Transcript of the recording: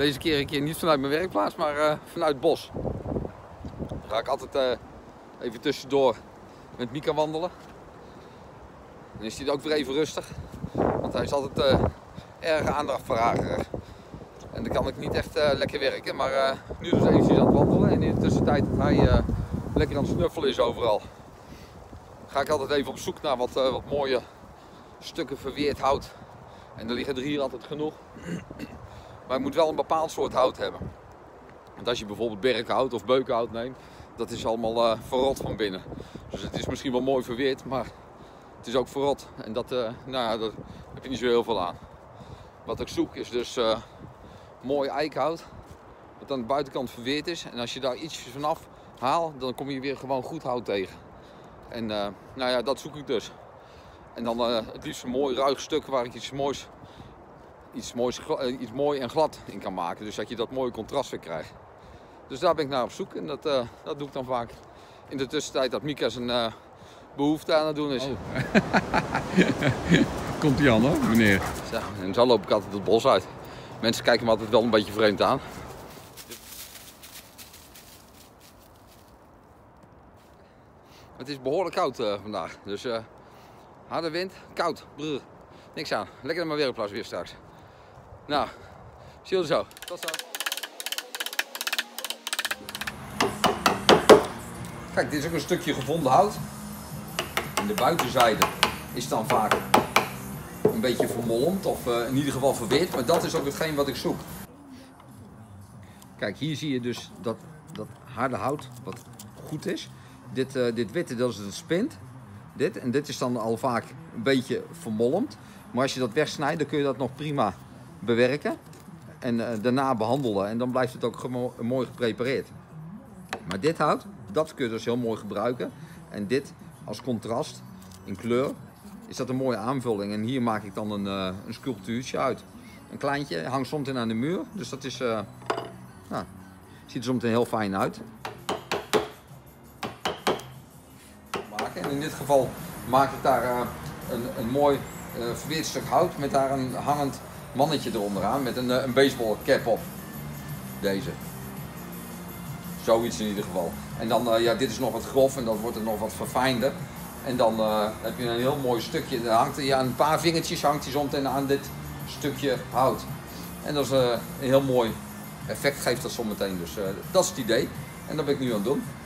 Deze keer een keer niet vanuit mijn werkplaats, maar vanuit het bos. Dan ga ik altijd even tussendoor met Mika wandelen. Dan is hij ook weer even rustig, want hij is altijd erg aandachtvragerig. En dan kan ik niet echt lekker werken, maar nu dus eventjes aan het wandelen en in de tussentijd dat hij lekker aan het snuffelen is overal. Ga ik altijd even op zoek naar wat mooie stukken verweerd hout. En er liggen er hier altijd genoeg. Maar je moet wel een bepaald soort hout hebben. Want als je bijvoorbeeld berkhout of beukenhout neemt, dat is allemaal verrot van binnen. Dus het is misschien wel mooi verweerd, maar het is ook verrot. En dat, daar heb je niet zo heel veel aan. Wat ik zoek is dus mooi eikenhout, wat aan de buitenkant verweerd is. En als je daar ietsjes vanaf haalt, dan kom je weer gewoon goed hout tegen. En nou ja, dat zoek ik dus. En dan het liefst een mooi ruig stuk waar ik iets mooi en glad in kan maken. Dus dat je dat mooie contrast weer krijgt. Dus daar ben ik naar op zoek en dat doe ik dan vaak in de tussentijd dat Mika zijn behoefte aan het doen is. Oh. Komt ie aan hoor, meneer. Zo, en zo loop ik altijd het bos uit. Mensen kijken me altijd wel een beetje vreemd aan. Het is behoorlijk koud vandaag, dus harde wind, koud, brrr. Niks aan. Lekker naar mijn werkplaats weer straks. Nou, zie je zo. Tot zo. Kijk, dit is ook een stukje gevonden hout. En de buitenzijde is dan vaak een beetje vermolmd of in ieder geval verweerd, maar dat is ook hetgeen wat ik zoek. Kijk, hier zie je dus dat harde hout wat goed is. Dit witte, dat is het spint. En dit is dan al vaak een beetje vermolmd. Maar als je dat wegsnijdt, dan kun je dat nog prima bewerken. En daarna behandelen. En dan blijft het ook mooi geprepareerd. Maar dit hout, dat kun je dus heel mooi gebruiken. En dit als contrast in kleur is dat een mooie aanvulling. En hier maak ik dan een sculptuurtje uit. Een kleintje, hangt soms aan de muur. Dus dat is, nou, ziet er soms heel fijn uit. En in dit geval maak ik daar een mooi verweerd stuk hout met daar een hangend mannetje eronderaan met een baseballcap op. Deze. Zoiets in ieder geval. En dan, ja, dit is nog wat grof en dan wordt het nog wat verfijnder. En dan heb je een heel mooi stukje. Dan hangt hij aan een paar vingertjes hangt hij zometeen aan dit stukje hout. En dat is een heel mooi effect geeft dat zometeen. Dus dat is het idee. En dat ben ik nu aan het doen.